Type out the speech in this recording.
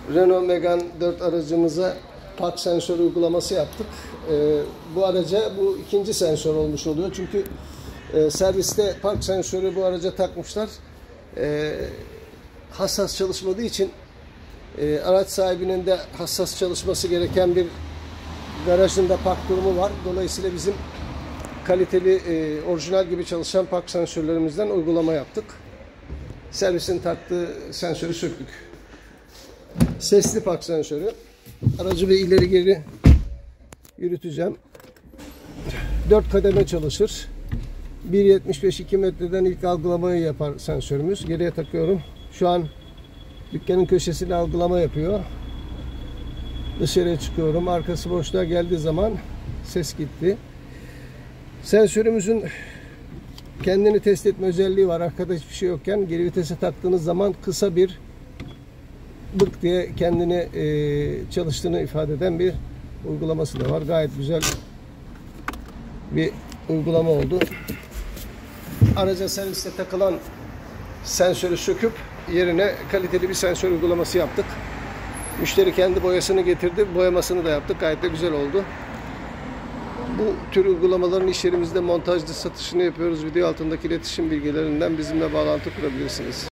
Renault Megane 4 aracımıza park sensörü uygulaması yaptık. Bu araca bu ikinci sensör olmuş oluyor. Çünkü serviste park sensörü bu araca takmışlar. Hassas çalışmadığı için araç sahibinin de hassas çalışması gereken bir garajında park durumu var. Dolayısıyla bizim kaliteli, orijinal gibi çalışan park sensörlerimizden uygulama yaptık. Servisin taktığı sensörü söktük. Sesli park sensörü. Aracı bir ileri geri yürüteceğim. 4 kademe çalışır. 1.75-2 metreden ilk algılamayı yapar sensörümüz. Geriye takıyorum. Şu an dükkanın köşesinde algılama yapıyor. Dışarıya çıkıyorum. Arkası boşluğa geldiği zaman ses gitti. Sensörümüzün kendini test etme özelliği var. Arkada hiçbir şey yokken geri vitese taktığınız zaman kısa bir bık diye kendini çalıştığını ifade eden bir uygulaması da var. Gayet güzel bir uygulama oldu. Araca serviste takılan sensörü söküp yerine kaliteli bir sensör uygulaması yaptık. Müşteri kendi boyasını getirdi. Boyamasını da yaptık. Gayet de güzel oldu. Bu tür uygulamaların iş yerimizde montajlı satışını yapıyoruz. Video altındaki iletişim bilgilerinden bizimle bağlantı kurabilirsiniz.